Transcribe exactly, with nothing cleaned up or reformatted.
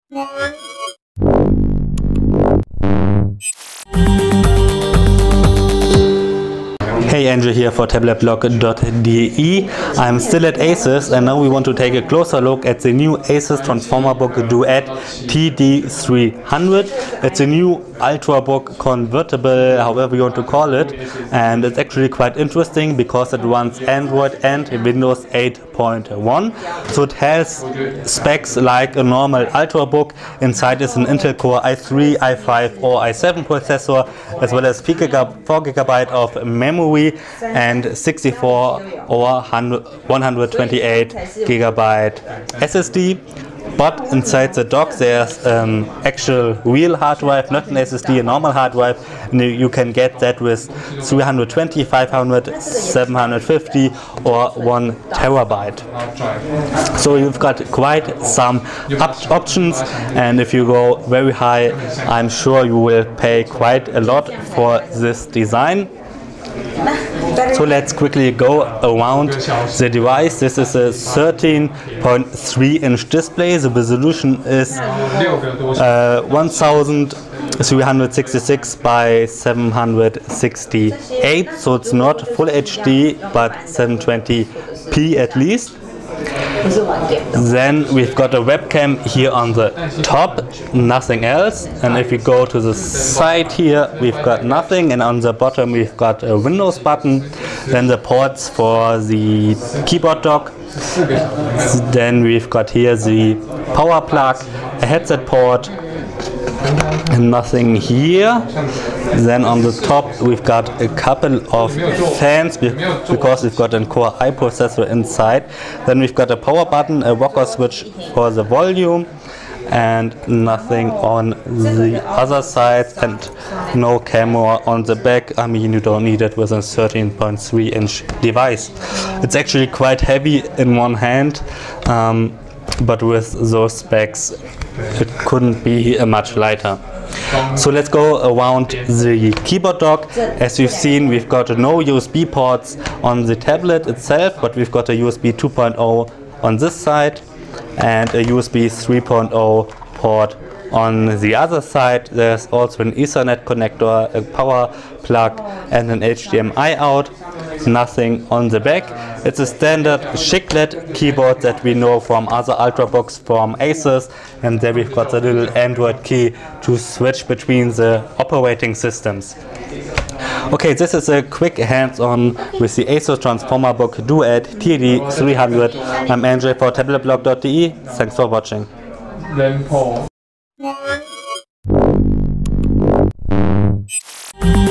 Hey, Andrew here for tablet blog dot d e. I'm still at ASUS and now we want to take a closer look at the new ASUS Transformerbook Duet T D three hundred. It's a new Ultrabook convertible, however you want to call it, and it's actually quite interesting because it runs Android and Windows eight point one. So it has specs like a normal Ultrabook. Inside is an Intel Core i three, i five or i seven processor, as well as four gigabyte of memory and sixty-four or one hundred twenty-eight gigabyte S S D. But inside the dock there's an actual real hard drive, not an S S D, a normal hard drive, and you can get that with three hundred twenty, five hundred, seven hundred fifty or one terabyte. So you've got quite some op options, and if you go very high, I'm sure you will pay quite a lot for this design. So let's quickly go around the device. This is a thirteen point three inch display. The resolution is uh, one thousand three hundred sixty-six by seven hundred sixty-eight, so it's not full H D but seven twenty p at least. Then we've got a webcam here on the top, nothing else, and if you go to the side here we've got nothing, and on the bottom we've got a Windows button, then the ports for the keyboard dock, then we've got here the power plug, a headset port, and nothing here. Then on the top we've got a couple of fans because we've got a Core i processor inside. Then we've got a power button, a rocker switch for the volume, and nothing on the other side, and no camera on the back. I mean, you don't need it with a thirteen point three inch device. It's actually quite heavy in one hand, um, but with those specs it couldn't be uh, much lighter. So let's go around the keyboard dock. As you've seen, we've got no U S B ports on the tablet itself, but we've got a U S B two point oh on this side and a U S B three point oh port on the other side. There's also an Ethernet connector, a power plug and an H D M I out. Nothing on the back. It's a standard chiclet keyboard that we know from other Ultrabooks from ASUS, and there we've got the little Android key to switch between the operating systems. Okay, this is a quick hands-on with the ASUS Transformerbook Duet T D three hundred. I'm Andrew for tablet blog dot d e. Thanks for watching. Then Paul.